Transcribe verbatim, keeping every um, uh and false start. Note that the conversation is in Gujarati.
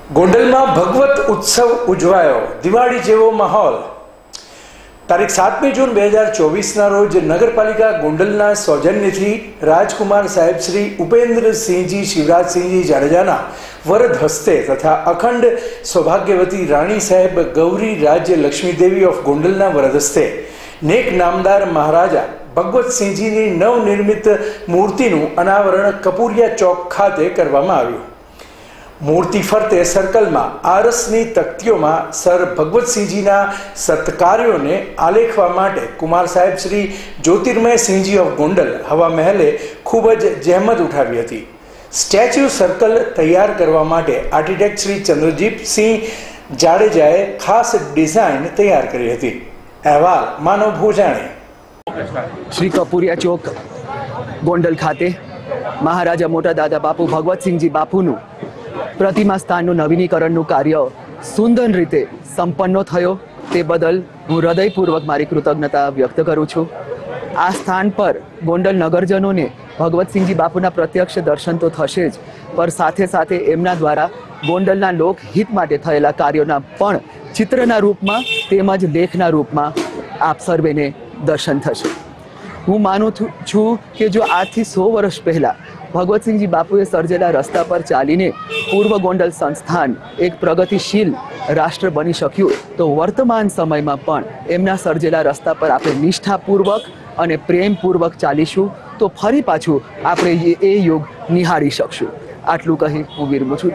ગોંડલમાં ભગવત ઉત્સવ ઉજવાયો, દિવાળી જેવો માહોલ। તારીખ સાતમી જૂન બે હજાર ચોવીસના રોજ નગરપાલિકા ગોંડલના સૌજન્યથી રાજકુમાર સાહેબ શ્રી ઉપેન્દ્રસિંહજી શિવરાજસિંહજી જાડેજાના વરદ હસ્તે તથા અખંડ સૌભાગ્યવતી રાણી સાહેબ ગૌરી રાજ્ય લક્ષ્મીદેવી ઓફ ગોંડલના વરદ હસ્તે નેક નામદાર મહારાજા ભગવતસિંહજીની નવનિર્મિત મૂર્તિનું અનાવરણ કપૂરિયા ચોક ખાતે કરવામાં આવ્યું। મૂર્તિ ફરતે સર્કલમાં આરસની તકતીઓમાં સર ભગવતસિંહજીના સત્કાર્યોને આલેખવા માટે કુમાર સાહેબ શ્રી જ્યોતિર્મયસિંહજી ઓફ ગોંડલ હવા મહેલે ખૂબ જ જહેમત ઉઠાવી હતી। સ્ટેચ્યુ સર્કલ તૈયાર કરવા માટે આર્કિટેક્ટ શ્રી ચંદ્રજીતસિંહ જાડેજાએ ખાસ ડિઝાઇન તૈયાર કરી હતી। અહેવાલ માનવ ભોજાણી। શ્રી કપૂરિયા ચોક ગોંડલ ખાતે મહારાજા મોટા દાદા બાપુ ભગવતસિંહજી બાપુનું પ્રતિમા સ્થાનનું નવીનીકરણનું કાર્ય સુંદર રીતે સંપન્ન થયો, તે બદલ હું હૃદયપૂર્વક મારી કૃતજ્ઞતા વ્યક્ત કરું છું। આ સ્થાન પર ગોંડલ નગરજનોને ભગવતસિંહજી બાપુના પ્રત્યક્ષ દર્શન તો થશે જ, પણ સાથે સાથે એમના દ્વારા ગોંડલના લોકહિત માટે થયેલા કાર્યોના પણ ચિત્રના રૂપમાં તેમજ લેખના રૂપમાં આપ સર્વેને દર્શન થશે। હું માનું છું કે જો આજથી સો વર્ષ પહેલાં ભગવતસિંહજી બાપુએ સર્જેલા રસ્તા પર ચાલીને પૂર્વ ગોંડલ સંસ્થાન એક પ્રગતિશીલ રાષ્ટ્ર બની શક્યું, તો વર્તમાન સમયમાં પણ એમના સર્જેલા રસ્તા પર આપણે નિષ્ઠાપૂર્વક અને પ્રેમપૂર્વક ચાલીશું તો ફરી પાછું આપણે એ યુગ નિહાળી શકશું। આટલું કહી હું વિરમું છું।